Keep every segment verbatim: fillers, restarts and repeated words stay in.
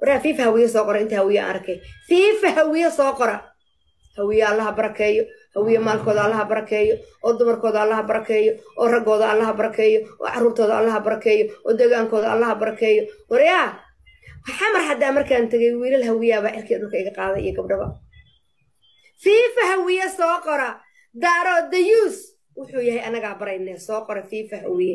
ورا فيفا هوية صقرة أنت هوية أركي فيفا هوية صقرة هوية الله بركيه هوية مالك الله بركيه ودمر كود الله بركيه ورجود الله بركيه وعروت الله بركيه ودجان كود الله بركيه وريا حمر حد أمريكا أنت جويل الهوية بقى كده كي قاعدة يقبل بقى فيفا هوية صقرة دارو ديوس وحويه أنا قابرين صقرة فيفا هوية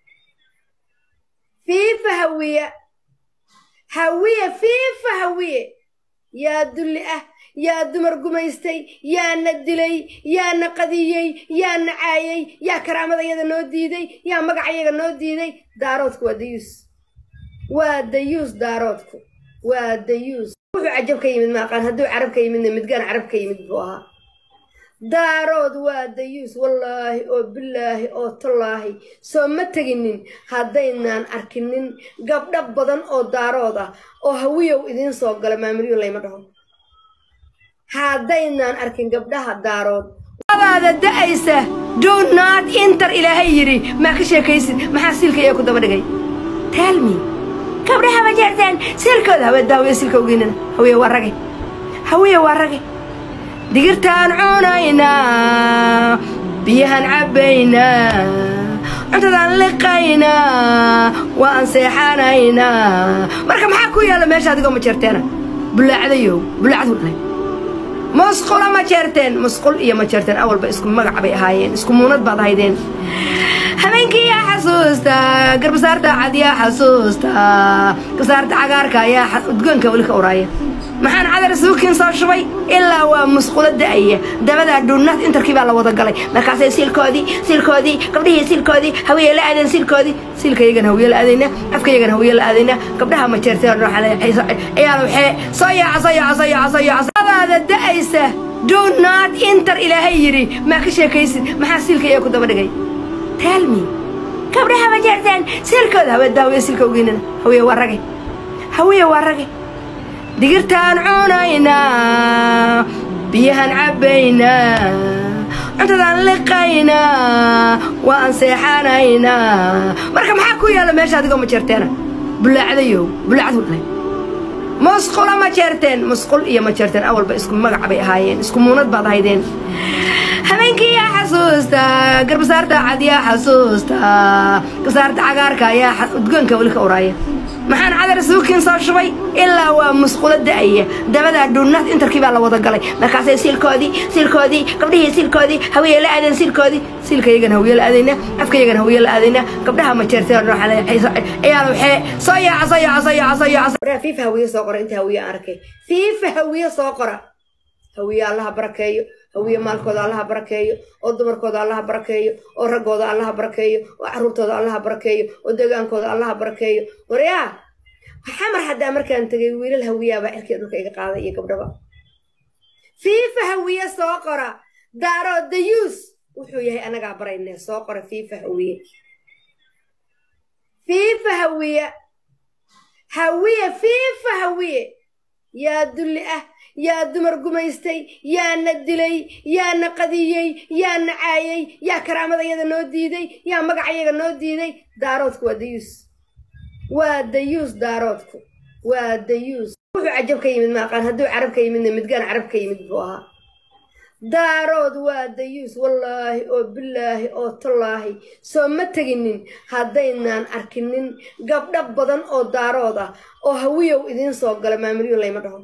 فيفا هوية هوية فيفا هوية يا دلئة يا دمر قميستي يا ندلي يا نقديي يا نعايي يا كرامة يا نوديدي يا مقعي نوديدي داروتك وديوس وديوس داروتك وديوس عجبك يمد ما قال هدو عربك يمد مدقان عربك يمد بوها دارود وديوس والله او بالله او تالله سو ما تجنين هدينان أركنين قبل بدن او دارودا او هوية وإذن سو قال ما مريو لي مدهم هدينان أركن قبلها دارود هذا دايسة do not enter إلى هيري ما كشي كيس ما حاسيلك يا كنت بدقي tell me قبلها ما جرتين سيلك هذا بداوي سيلك وجينا هوية ورقي هوية ورقي دقرتان عونينا بيها نعبينا عددان لقينا وانسيحانينا مركا محاكو يالا ماشا هادقو ما جرتينا بلا عديو بلا عدو مسقولا ما جرتين مسقول إيا ما جرتين أول با اسكو مقع بي هايين اسكو موناد بعض هايدين همينكي يا حسوستا قرب سارتا عاد يا حسوستا قصارتا عقاركا يا حسوستا ولك أورايا maxaan cadar suukin soo shubay ilaa waa musqula daaya dabada dhuunad interkii baa la wada galay markaas ay silkoodi silkoodi gabdhihii silkoodi hawiye la aadan silkoodi silkaygan hawiye la aadayna afkaygan hawiye la aadayna gabdhaha ma jeerteen ruuxa ayaa waxay soo yaa soo yaa soo yaa soo yaa dabada daaysa do not enter ila hayri ma ka sheekaysid maxaa silkay ku daba dhigay tell me gabdhaha ma jeerteen silkoodi hawa daawiye silkoogiina hawiye waragay hawiye waragay دقرتان عونينا بيها نعبينا عددان لقينا وانسيحانينا مركا محاكو يالا ماشا هادقو ما جرتينا بلا عديو بلا عدو مسقولا ما جرتين مسقول إيا ما جرتين أول با اسكو مقع بي هايين اسكو موناد بعض هايدين همينكي يا حسوستا قرب سارتا عاد يا حسوستا قصارتا عقاركا يا حسوستا ولك أورايا maxaan cadar suukin soo shubay ilaa waa musqula daaya dabada dhuunad interkii baa la wada galay markaas ay silkoodi silkoodi gabdhihii silkoodi hawiye la aadan silkoodi silkaygan hawiye la aadayna afkaygan hawiye la aadayna gabdhaha ma jeerteen ruuxa ayaa waxay soo yaa soo yaa soo yaa soo yaa ورا فيفا هوية صقرة أنت هوية أركي فيفا هوية صقرة هوية الله بركيه هوية مالك الله بركيه ودمر كود الله بركيه ورجود الله بركيه وعروت الله بركيه ودجان كود الله بركيه وريا حمر حد أمريكا أنت جويل الهوية بقى كده كي قاعدة يقبل بقى فيفا هوية صقرة دارو ديوس وحويه أنا قابرين صقرة فيفا هوية فيفا هوية هوية فيفا هوية يا دلئة يا دمر قميستي يا ندلي يا نقديي يا نعايي يا كرامة يا نوديدي يا مقعي نوديدي داروتك وديوس وديوس داروتك وديوس عجبك يمد ما قال هدو عربك يمد مدقان عربك يمد بوها دارود وديوس والله او بالله او تالله سو ما تجنين هدينان أركنين قبل بدن او دارودا او هوية وإذن سو قال ما مريو لي مدهم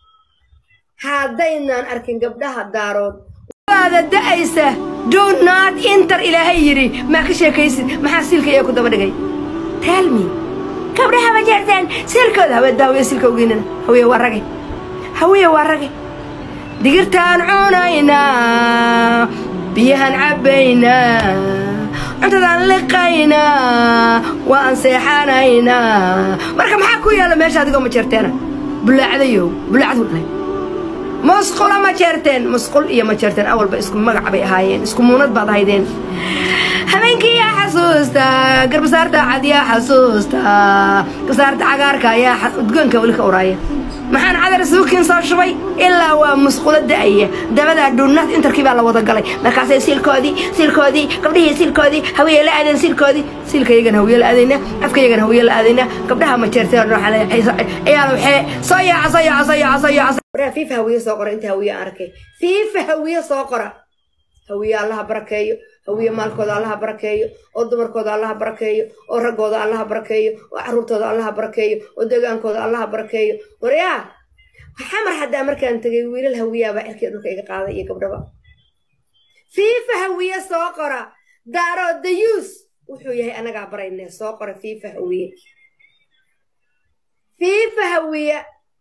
هدينان أركن قبلها دارود هذا دايسة do not enter إلى هيري ما كشي كيس ما حاسيلك يا كنت بدقي tell me قبلها ما جرتين سيلكود هوا داوي سيلكوجينا هوية ورقي هوية ورقي دقرتان عونينا بيها نعبينا عددان لقينا وانسيحانينا مركا محاكو يالا ماشا هادقو ما جرتينا بلا عديو بلا عدو مسقولا ما جرتين مسقول إيا ما جرتين أول با اسكو مقع بي هايين اسكو موناد بعض هايدين همينكي يا حسوستا قرب سارتا عاد يا حسوستا قصارتا عقاركا يا حسوستا ولك أورايا maxaan cadar suukin soo shubay ilaa waa musqulo da'aya dabada dhuunad interkii baa la wada galay markaasay silkoodii silkoodii gabdhihii silkoodii hawiye la aadeen silkoodii silkayagan hawiye la aadayna afkayagan hawiye la aadayna gabdhaha ma jeerteen waxa la ayaa waxee soo yaaca soo yaaca soo yaaca soo yaaca waraa fiifa hawiye soo qora inta hawiye arkay fiifa hawiye soo qora hawiye allaha barakeeyo hawiye maalkooda allaha barakeeyo oo dumarkooda allaha barakeeyo oo raggooda allaha barakeeyo oo caruurtooda allaha barakeeyo oo degaankooda allaha barakeeyo waryaa xamar hadda markaan tagay wiilal hawiya baa cirkii dhulka iga qaaday iyo gabdhaba fiifa hawiye soo qora daaro dayuus wuxuu yahay anaga baraynaa soo qora fiifa hawiye fiifa hawiye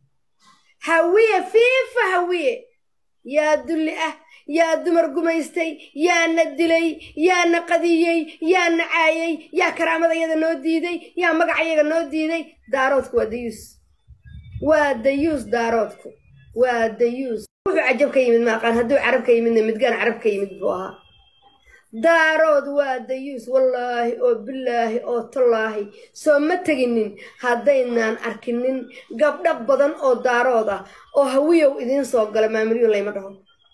hawiye fiifa hawiye yaa dulli ah yaa dumar gumaystay yaa na dilay yaa na qadiyey yaa na caayay yaa karaamadayada noo diiday yaa magacayaga noo diiday daaroodku waa dayuus waa dayuus daaroodku waa dayuus wuxuu cajab ka yimid maaqaan hadduu carab ka yimidna midgaan carab ka yimid buu ahaa daarood waa dayuus wallaahi oo bilaahi oo tallaahi soo ma teginin haddaynaan arkinin gabdho badan oo daarood ah oo hawiyow idiin soo gala maamulyo layma dhaho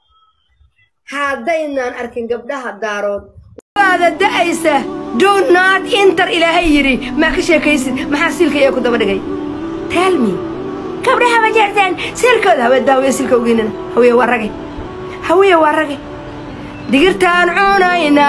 haddaynan arkin gabdhaha daarood waada da'aysa do not enter ilaahay yiri ma ka sheekaysid maxaa silka ay ku daba dhigay tell me gabdhaha ma jeerteen silkooda hawa daawiye silka ugeynana hawiye waa ragay hawiye waa ragay digirtaan cunayna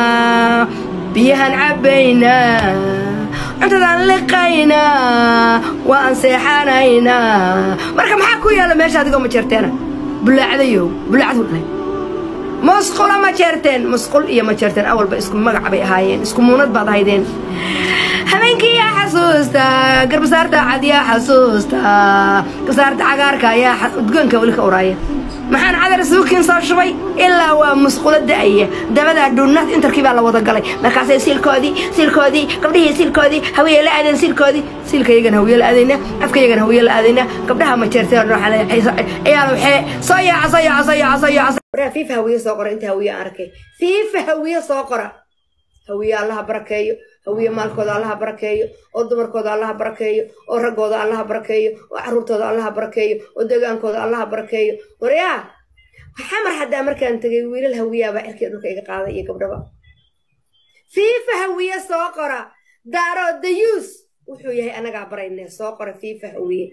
biyahan cabayna cuntadan liqayna waan seexanayna marka maxaa ku yaala meesha adigoo ma jeerteena bulaacadayo bulaacad wadnay مسقول ما جرتين مسقول يا ما جرتين أول باسكم مقع بيهاين اسكم مونات بعض هيدين همينك يا حسوستا قرب صارت عاد يا حسوستا قصارت عقارك يا تقولك ولك ورايا maxaan cadar suukin soo shubay ilaa waa musqulo da'aya dabada dhuunad interkii baa la wada galay markaasay silkoodii silkoodii gabdhihii silkoodii hawiye la aadeen silkoodii silkayagan hawiye la aadayna afkayagan hawiye la aadayna gabdhaha ma jeerteen waxa la ayaa waxee soo yaaca soo yaaca soo yaaca soo yaaca waraa fiifa hawiye soo qora inta hawiye arkay fiifa hawiye soo qora hawiye allaha barakeeyo hawiye maalkooda allaha barakeeyo oo dumarkooda allaha barakeeyo oo raggooda allaha barakeeyo oo caruurtooda allaha barakeeyo oo degaankooda allaha barakeeyo waryaa xamar hadda markaan tagay wiilal hawiya baa cirkii dhulka iga qaaday iyo gabdhaba fiifa hawiye soo qora daaro dayuus wuxuu yahay anaga baraynaa soo qora fiifa hawiye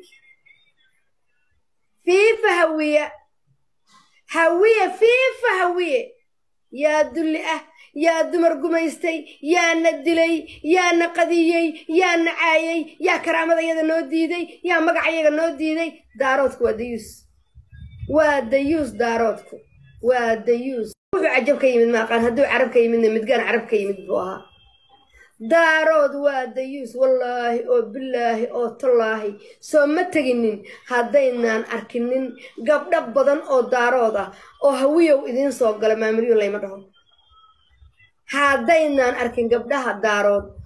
fiifa hawiye hawiye fiifa hawiye yaa dulli ah yaa dumar gumaystay yaa na dilay yaa na qadiyey yaa na caayay yaa karaamadayada noo diiday yaa magacayaga noo diiday daaroodku waa dayuus waa dayuus daaroodku waa dayuus wuxuu cajab ka yimid maaqaan hadduu carab ka yimidna midgaan carab ka yimid buu ahaa daarood waa dayuus wallaahi oo bilaahi oo tallaahi soo ma teginin haddaynaan arkinin gabdho badan oo daarood ah oo hawiyow idiin soo gala maamulyo layma dhaho haddaynan arkin gabdhaha daarood